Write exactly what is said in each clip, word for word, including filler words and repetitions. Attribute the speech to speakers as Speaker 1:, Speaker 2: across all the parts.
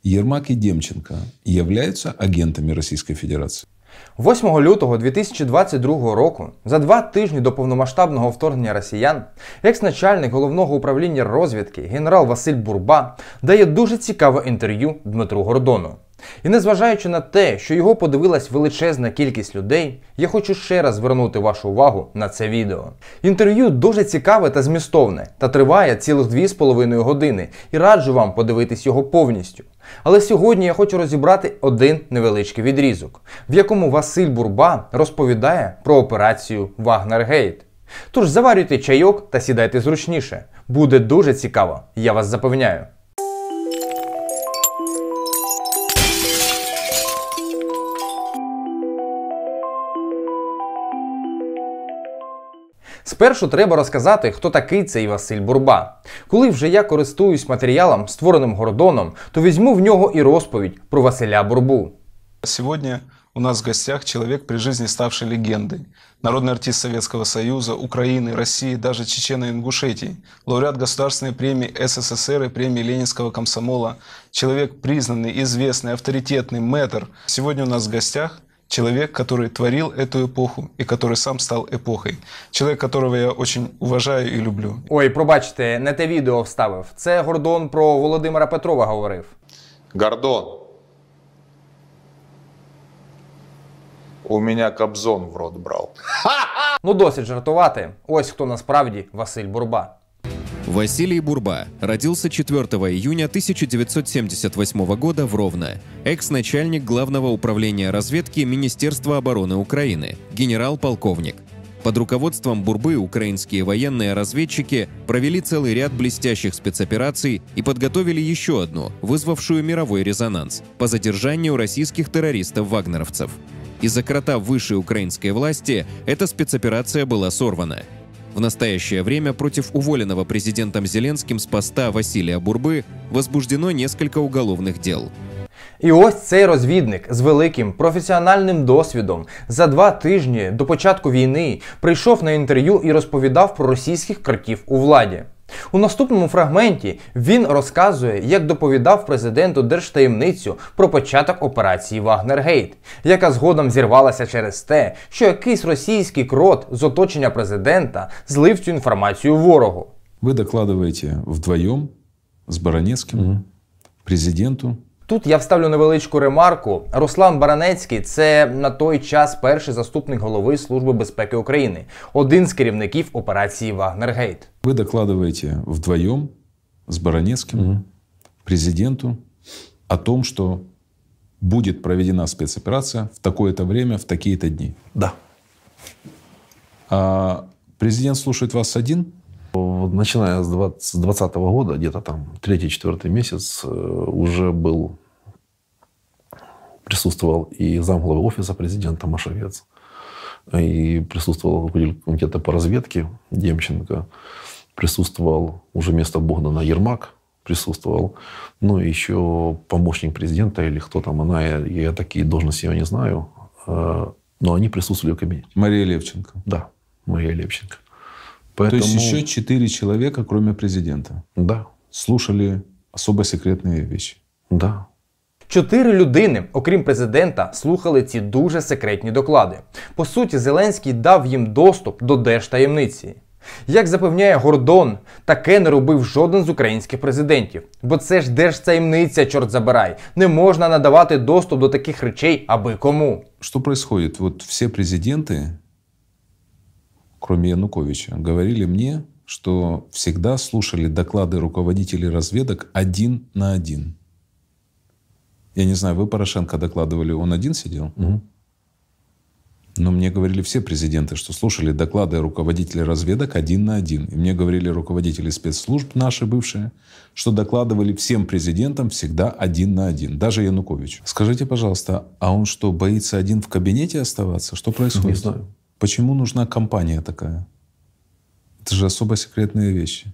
Speaker 1: Ермак и Демченко являются агентами Російської Федерації?
Speaker 2: восьмого лютого дві тисячі двадцять другого року, за два тижні до повномасштабного вторгнення росіян, екс-начальник головного управління розвідки генерал Василь Бурба дає дуже цікаве інтерв'ю Дмитру Гордону. І незважаючи на те, що його подивилась величезна кількість людей, я хочу ще раз звернути вашу увагу на це відео. Інтерв'ю дуже цікаве та змістовне, та триває цілих дві з половиною години, і раджу вам подивитись його повністю. Але сьогодні я хочу розібрати один невеличкий відрізок, в якому Василь Бурба розповідає про операцію «Вагнергейт». Тож заварюйте чайок та сідайте зручніше. Буде дуже цікаво, я вас запевняю. Спершу треба розказати, хто такий цей Василь Бурба. Коли вже я користуюсь матеріалом, створеним Гордоном, то візьму в нього і розповідь про Василя Бурбу.
Speaker 3: Сегодня у нас в гостях человек, при жизни ставший легендой. Народный артист Советского Союза, Украины, России, даже Чечено-Ингушетии. Лауреат государственной премии СССР и премии Ленинского комсомола. Человек признанный, известный, авторитетный, мэтр. Сегодня у нас в гостях человек, который творил эту эпоху и который сам стал эпохой. Человек, которого я очень уважаю и люблю.
Speaker 2: Ой, пробачте, не те відео вставив. Це Гордон про Володимира Петрова говорив.
Speaker 4: Гордон, у меня Кобзон в рот брал.
Speaker 2: Ну досить жартувати. Ось хто насправді Василь Бурба.
Speaker 5: Василий Бурба родился четвёртого июня тысяча девятьсот семьдесят восьмого года в Ровно. Экс-начальник Главного управления разведки Министерства обороны Украины, генерал-полковник. Под руководством Бурбы украинские военные разведчики провели целый ряд блестящих спецопераций и подготовили еще одну, вызвавшую мировой резонанс, по задержанию российских террористов-вагнеровцев. Из-за крота высшей украинской власти эта спецоперация была сорвана. В настоящее время против уволенного президентом Зеленским с поста Василия Бурбы возбуждено несколько уголовных дел.
Speaker 2: І ось цей розвідник з великим професіональним досвідом за два тижні до початку війни прийшов на інтерв'ю і розповідав про російських кротів у владі. У наступному фрагменті він розказує, як доповідав президенту держтаємницю про початок операції «Вагнергейт», яка згодом зірвалася через те, що якийсь російський крот з оточення президента злив цю інформацію ворогу.
Speaker 1: Ви докладуєте вдвоєм з Баранецьким угу. президенту.
Speaker 2: Тут я вставлю невеличку ремарку. Руслан Баранецький – це на той час перший заступник голови Служби безпеки України, один з керівників операції «Вагнергейт».
Speaker 1: Ви докладуєте вдвоєм з Баранецьким угу. президенту о том, что будет проведена спецоперация в такое-то время, в такие-то дни.
Speaker 6: Да.
Speaker 1: А президент слушает вас один?
Speaker 6: Начиная с двадцатого года, где-то там третий-четвертый месяц, уже был, присутствовал и замглавы офиса президента Машовец, и присутствовал руководитель комитета по разведке Демченко, присутствовал уже вместо Богдана Ермак, присутствовал, ну и еще помощник президента или кто там она, я, я такие должности я не знаю, но они присутствовали в кабинете.
Speaker 1: Мария Левченко.
Speaker 6: Да, Мария Левченко.
Speaker 1: Поэтому... То есть еще четыре человека, кроме президента,
Speaker 6: да.
Speaker 1: слушали особо секретные вещи.
Speaker 6: Да.
Speaker 2: Чотири людини, окрім президента, слухали ці дуже секретні доклади. По суті, Зеленський дав їм доступ до держтаємниці. Як запевняє Гордон, таке не робив жоден з українських президентів. Бо це ж держтаємниця, чорт забирай. Не можна надавати доступ до таких речей аби кому.
Speaker 1: Що происходит? Вот все президенты, кроме Януковича, говорили мне, что всегда слушали доклады руководителей разведок один на один. Я не знаю, вы Порошенко докладывали, он один сидел?
Speaker 6: Угу.
Speaker 1: Но мне говорили все президенты, что слушали доклады руководителей разведок один на один. И мне говорили руководители спецслужб, наши бывшие, что докладывали всем президентам всегда один на один, даже Януковичу. Скажите, пожалуйста, а он что, боится один в кабинете оставаться? Что происходит?
Speaker 6: Не знаю.
Speaker 1: Почему нужна компания такая? Это же особо секретные вещи.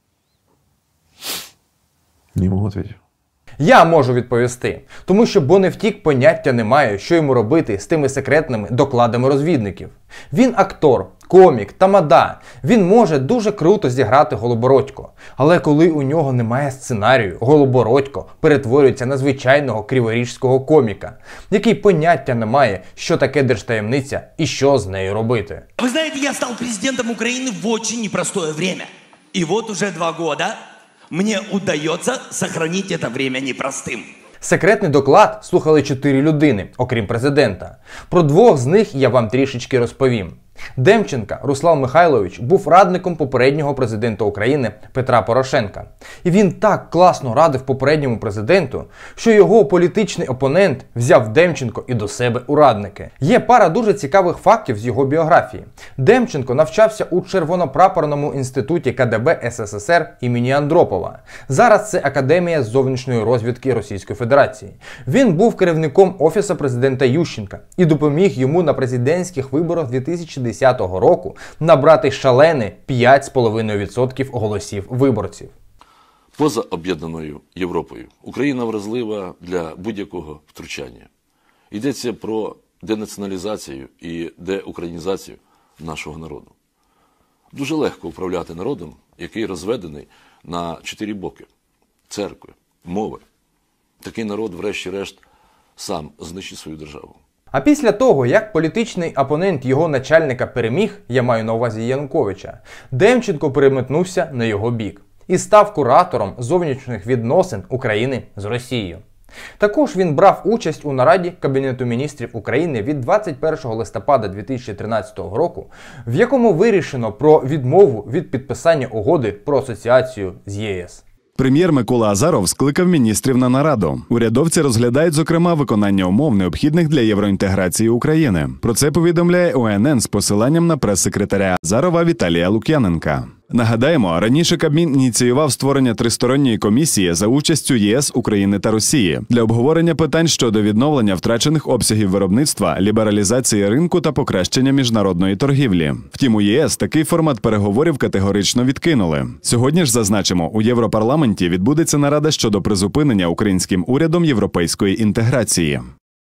Speaker 6: Не могу ответить.
Speaker 2: Я можу відповісти. Тому що Боневтік поняття не має, що йому робити з тими секретними докладами розвідників. Він актор, комік, тамада. Він може дуже круто зіграти Голобородько. Але коли у нього немає сценарію, Голобородько перетворюється на звичайного криворіжського коміка, який поняття не має, що таке держтаємниця і що з нею робити.
Speaker 7: Ви знаєте, я став президентом України в очень непростое время. И вот уже два года мне удается сохранить это время непростым.
Speaker 2: Секретний доклад слухали чотири людини, окрім президента. Про двох з них я вам трішечки розповім. Демченко Руслан Михайлович був радником попереднього президента України Петра Порошенка. І він так класно радив попередньому президенту, що його політичний опонент взяв Демченко і до себе у радники. Є пара дуже цікавих фактів з його біографії. Демченко навчався у Червонопрапорному інституті ка де бе ес ес ес ер імені Андропова. Зараз це Академія зовнішньої розвідки Російської Федерації. Він був керівником Офісу президента Ющенка і допоміг йому на президентських виборах дві тисячі десятого року набрати шалені п'ять цілих п'ять десятих відсотка голосів виборців.
Speaker 8: Поза об'єднаною Європою Україна вразлива для будь-якого втручання. Йдеться про денаціоналізацію і деукраїнізацію нашого народу. Дуже легко управляти народом, який розведений на чотири боки – церкви, мови. Такий народ, врешті-решт, сам знищить свою державу.
Speaker 2: А після того, як політичний опонент його начальника переміг, я маю на увазі Януковича, Демченко переметнувся на його бік і став куратором зовнішніх відносин України з Росією. Також він брав участь у нараді Кабінету міністрів України від двадцять першого листопада дві тисячі тринадцятого року, в якому вирішено про відмову від підписання угоди про асоціацію з є ес.
Speaker 9: Прем'єр Микола Азаров скликав міністрів на нараду. Урядовці розглядають, зокрема, виконання умов, необхідних для євроінтеграції України. Про це повідомляє о ен ен з посиланням на прес-секретаря Азарова Віталія Лук'яненка. Нагадаємо, раніше Кабмін ініціював створення тристоронньої комісії за участю є ес, України та Росії для обговорення питань щодо відновлення втрачених обсягів виробництва, лібералізації ринку та покращення міжнародної торгівлі. Втім, у є ес такий формат переговорів категорично відкинули. Сьогодні ж, зазначимо, у Європарламенті відбудеться нарада щодо призупинення українським урядом європейської інтеграції.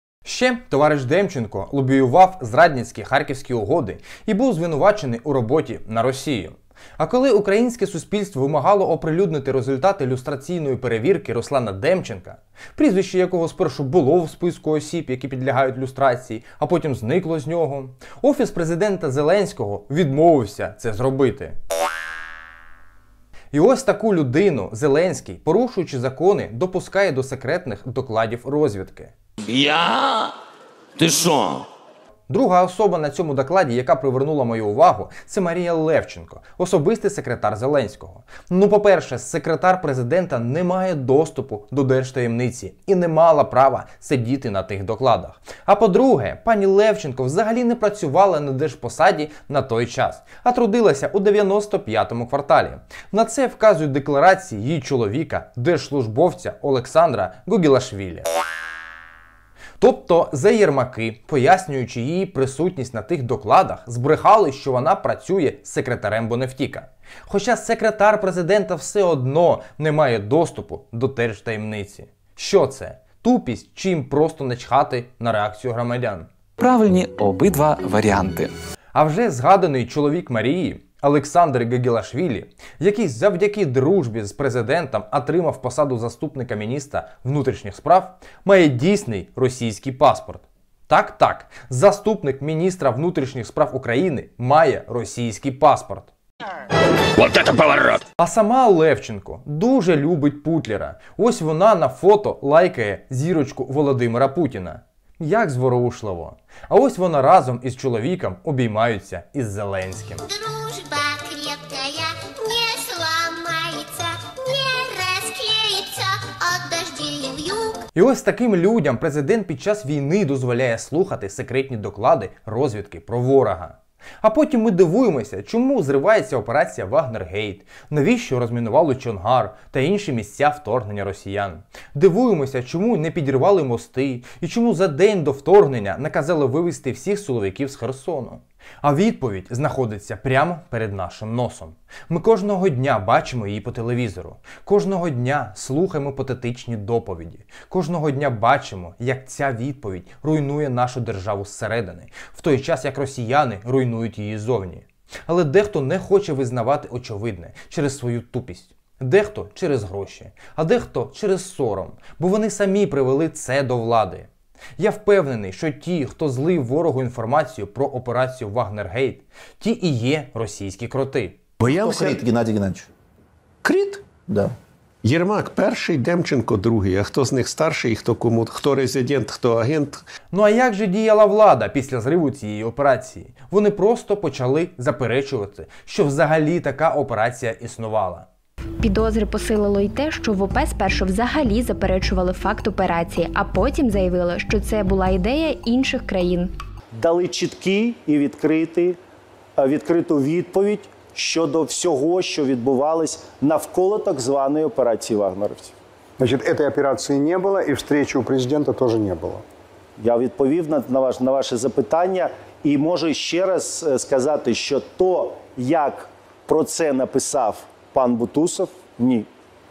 Speaker 2: Ще товариш Демченко лобіював зрадницькі харківські угоди і був звинувачений у роботі на Росію. А коли українське суспільство вимагало оприлюднити результати люстраційної перевірки Руслана Демченка, прізвище якого спершу було в списку осіб, які підлягають люстрації, а потім зникло з нього, Офіс президента Зеленського відмовився це зробити. І ось таку людину Зеленський, порушуючи закони, допускає до секретних докладів розвідки.
Speaker 7: Я? Ти що?
Speaker 2: Друга особа на цьому докладі, яка привернула мою увагу, це Марія Левченко, особистий секретар Зеленського. Ну, по-перше, секретар президента не має доступу до держтаємниці і не мала права сидіти на тих докладах. А по-друге, пані Левченко взагалі не працювала на держпосаді на той час, а трудилася у дев'яносто п'ятому кварталі. На це вказують декларації її чоловіка, держслужбовця Олександра Гугілашвілі. Тобто заєрмаки, пояснюючи її присутність на тих докладах, збрехали, що вона працює секретарем Бонефтіка. Хоча секретар президента все одно не має доступу до держтаємниці. Що це? Тупість чи їм просто начхати на реакцію громадян?
Speaker 10: Правильні обидва варіанти.
Speaker 2: А вже згаданий чоловік Марії, Олександр Гугілашвілі, який завдяки дружбі з президентом отримав посаду заступника міністра внутрішніх справ, має дійсний російський паспорт. Так-так, заступник міністра внутрішніх справ України має російський паспорт.
Speaker 7: Вот это поворот!
Speaker 2: А сама Левченко дуже любить Путлера. Ось вона на фото лайкає зірочку Володимира Путіна. Як зворушливо. А ось вона разом із чоловіком обіймаються із Зеленським.
Speaker 11: Дружба крепкая, не сломается, не расклеится от дождей вьюг.
Speaker 2: І ось таким людям президент під час війни дозволяє слухати секретні доклади розвідки про ворога. А потім ми дивуємося, чому зривається операція Вагнергейт, навіщо розмінували Чонгар та інші місця вторгнення росіян. Дивуємося, чому не підірвали мости і чому за день до вторгнення наказали вивезти всіх силовиків з Херсону. А відповідь знаходиться прямо перед нашим носом. Ми кожного дня бачимо її по телевізору. Кожного дня слухаємо патетичні доповіді. Кожного дня бачимо, як ця відповідь руйнує нашу державу зсередини, в той час як росіяни руйнують її зовні. Але дехто не хоче визнавати очевидне через свою тупість. Дехто через гроші, а дехто через сором, бо вони самі привели це до влади. Я впевнений, що ті, хто злив ворогу інформацію про операцію Вагнергейт, ті і є російські кроти.
Speaker 12: Боявся... Хто кріт, Геннадій Геннадійович? Кріт? Да. Єрмак перший, Демченко другий. А хто з них старший, хто кому, хто резидент, хто агент?
Speaker 2: Ну а як же діяла влада після зриву цієї операції? Вони просто почали заперечувати, що взагалі така операція існувала.
Speaker 13: Підозри посилило й те, що ВОП спершу взагалі заперечували факт операції, а потім заявили, що це була ідея інших країн.
Speaker 14: Дали чіткі і відкриті, відкриту відповідь щодо всього, що відбувалось навколо так званої операції вагнерівців.
Speaker 15: Значить, цієї операції не було і зустрічі у президента теж не було.
Speaker 14: Я відповів на, на, ваш, на ваше запитання і можу ще раз сказати, що то, як про це написав пан Бутусов, ні.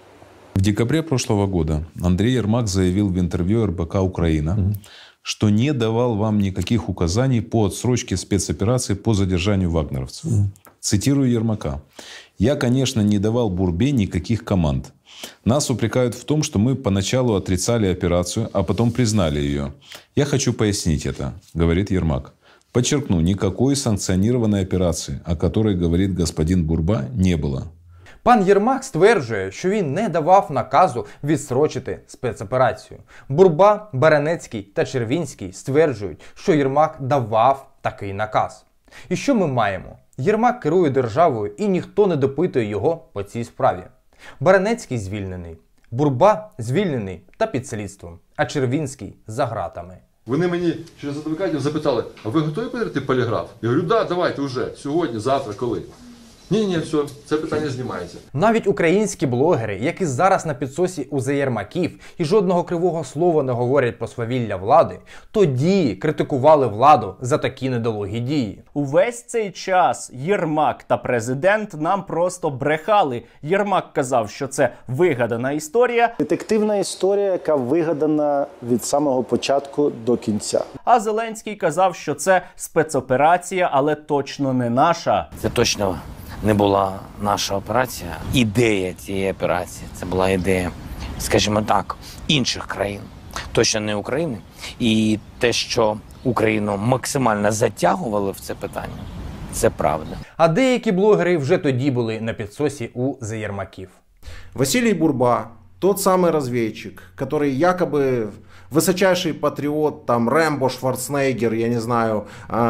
Speaker 1: В декабре прошлого года Андрей Ермак заявил в интервью эр бэ ка «Украина», mm-hmm. что не давал вам никаких указаний по отсрочке спецоперации по задержанию вагнеровцев. Mm-hmm. Цитирую Ермака. «Я, конечно, не давал Бурбе никаких команд. Нас упрекают в том, что мы поначалу отрицали операцию, а потом признали ее. Я хочу пояснить это», говорит Ермак. «Подчеркну, никакой санкционированной операции, о которой говорит господин Бурба, не было».
Speaker 2: Пан Єрмак стверджує, що він не давав наказу відстрочити спецоперацію. Бурба, Баранецький та Червінський стверджують, що Єрмак давав такий наказ. І що ми маємо? Єрмак керує державою і ніхто не допитує його по цій справі. Баранецький звільнений, Бурба звільнений та під слідством, а Червінський за ґратами.
Speaker 16: Вони мені через адвокатів запитали, а ви готові перейти поліграф? Я говорю, да, давайте вже, сьогодні, завтра, коли? Ні-ні, все, це питання знімається.
Speaker 2: Навіть українські блогери, які зараз на підсосі у Єрмаків і жодного кривого слова не говорять про свавілля влади, тоді критикували владу за такі недолугі дії.
Speaker 17: Увесь цей час Єрмак та президент нам просто брехали. Єрмак казав, що це вигадана історія.
Speaker 14: Детективна історія, яка вигадана від самого початку до кінця.
Speaker 17: А Зеленський казав, що це спецоперація, але точно не наша.
Speaker 18: Це точно не була наша операція. Ідея цієї операції – це була ідея, скажімо так, інших країн. Точно не України. І те, що Україну максимально затягували в це питання, це правда.
Speaker 2: А деякі блогери вже тоді були на підсосі у Єрмаків.
Speaker 19: Василий Бурба, тот самый разведчик, который якобы высочайший патриот, там, Рэмбо, Шварценеггер, я не знаю,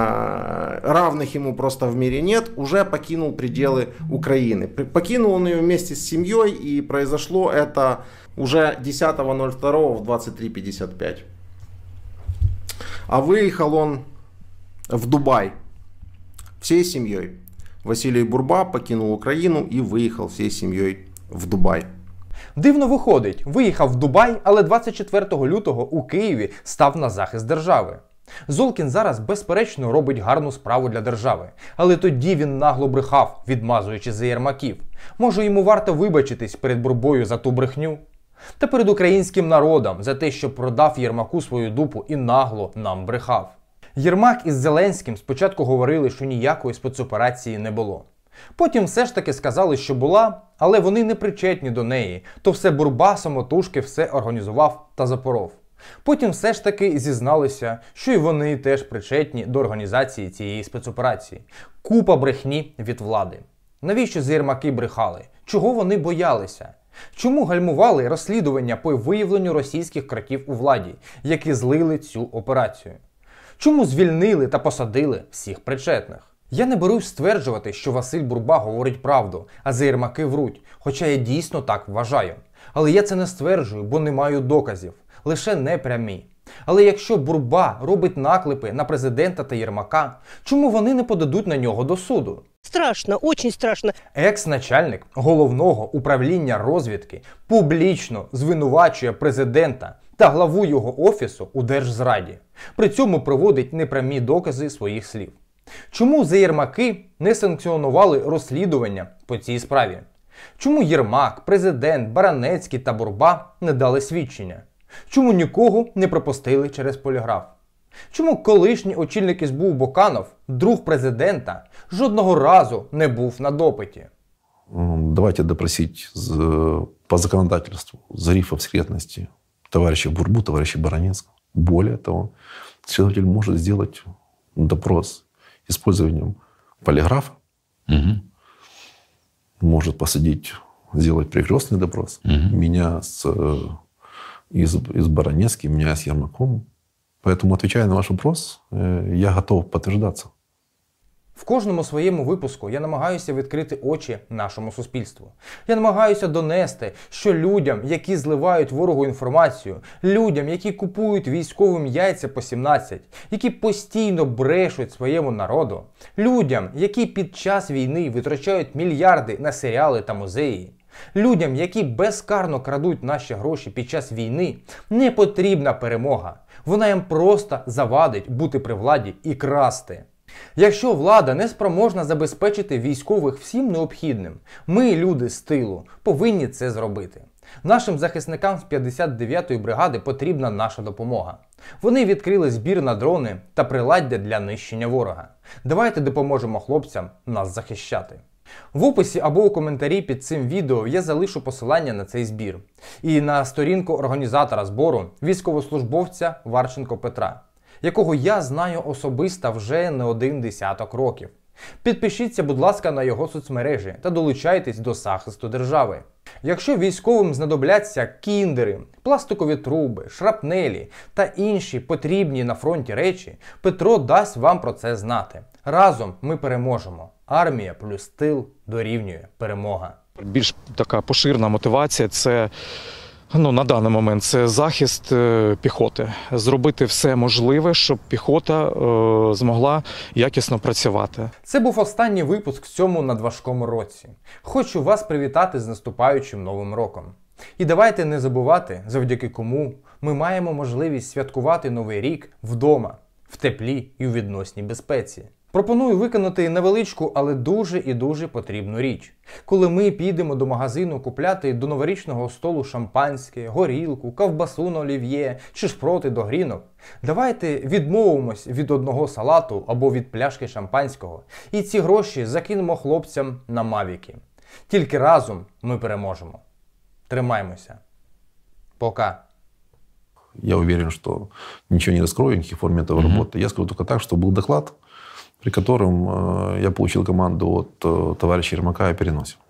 Speaker 19: э, равных ему просто в мире нет, уже покинул пределы Украины. Покинул он ее вместе с семьей, и произошло это уже десятого ноль второго в двадцать три пятьдесят пять. А выехал он в Дубай всей семьей. Василий Бурба покинул Украину и выехал всей семьей в Дубай.
Speaker 2: Дивно виходить, виїхав в Дубай, але двадцять четвертого лютого у Києві став на захист держави. Золкін зараз безперечно робить гарну справу для держави, але тоді він нагло брехав, відмазуючи за Єрмаків. Може, йому варто вибачитись перед Бурбою за ту брехню? Та перед українським народом за те, що продав Єрмаку свою дупу і нагло нам брехав. Єрмак із Зеленським спочатку говорили, що ніякої спецоперації не було. Потім все ж таки сказали, що була, але вони не причетні до неї, то все Бурба самотужки все організував та запоров. Потім все ж таки зізналися, що і вони теж причетні до організації цієї спецоперації. Купа брехні від влади. Навіщо Єрмаки брехали? Чого вони боялися? Чому гальмували розслідування по виявленню російських кротів у владі, які злили цю операцію? Чому звільнили та посадили всіх причетних? Я не берусь стверджувати, що Василь Бурба говорить правду, а Єрмаки вруть, хоча я дійсно так вважаю. Але я це не стверджую, бо не маю доказів, лише непрямі. Але якщо Бурба робить наклепи на президента та Єрмака, чому вони не подадуть на нього до суду?
Speaker 20: Страшно, очень страшно.
Speaker 2: Екс-начальник Головного управління розвідки публічно звинувачує президента та главу його офісу у держзраді. При цьому приводить непрямі докази своїх слів. Чому заєрмаки не санкціонували розслідування по цій справі? Чому Єрмак, президент, Баранецький та Бурба не дали свідчення? Чому нікого не пропустили через поліграф? Чому колишній очільник ес бе у Боканов, друг президента, жодного разу не був на допиті?
Speaker 6: Давайте допросить по законодательству Зарифа в секретности товарища Бурбу, товарища Баранецкого. Более того, следователь может сделать допрос использованием полиграфа,
Speaker 1: угу.
Speaker 6: может посадить, сделать перекрестный допрос. Угу. Меня с, из, из Баранецким, меня с Ермаком. Поэтому, отвечая на ваш вопрос, я готов подтверждаться.
Speaker 2: В кожному своєму випуску я намагаюся відкрити очі нашому суспільству. Я намагаюся донести, що людям, які зливають ворогу інформацію, людям, які купують військовим яйця по сімнадцять, які постійно брешуть своєму народу, людям, які під час війни витрачають мільярди на серіали та музеї, людям, які безкарно крадуть наші гроші під час війни, не потрібна перемога. Вона їм просто завадить бути при владі і красти. Якщо влада не спроможна забезпечити військових всім необхідним, ми, люди з тилу, повинні це зробити. Нашим захисникам з п'ятдесят дев'ятої бригади потрібна наша допомога. Вони відкрили збір на дрони та приладдя для нищення ворога. Давайте допоможемо хлопцям нас захищати. В описі або у коментарі під цим відео я залишу посилання на цей збір. І на сторінку організатора збору, військовослужбовця Варченко Петра, якого я знаю особисто вже не один десяток років. Підпишіться, будь ласка, на його соцмережі та долучайтесь до захисту держави. Якщо військовим знадобляться кіндери, пластикові труби, шрапнелі та інші потрібні на фронті речі, Петро дасть вам про це знати. Разом ми переможемо. Армія плюс тил дорівнює перемога.
Speaker 21: Більш така поширена мотивація – це Ну, на даний момент це захист е, піхоти. Зробити все можливе, щоб піхота е, змогла якісно працювати.
Speaker 2: Це був останній випуск в цьому надважкому році. Хочу вас привітати з наступаючим Новим роком. І давайте не забувати, завдяки кому ми маємо можливість святкувати Новий рік вдома, в теплі і у відносній безпеці. Пропоную виконати невеличку, але дуже і дуже потрібну річ. Коли ми підемо до магазину купляти до новорічного столу шампанське, горілку, ковбасу на олів'є чи шпроти до грінок, давайте відмовимось від одного салату або від пляшки шампанського і ці гроші закинемо хлопцям на мавіки. Тільки разом ми переможемо. Тримаймося. Пока.
Speaker 6: Я уверен, что ничего не раскрою, никаких форм этого mm-hmm. работы. Я скажу только так, что был доклад, при котором э, я получил команду от э, товарища Ермака о переносе.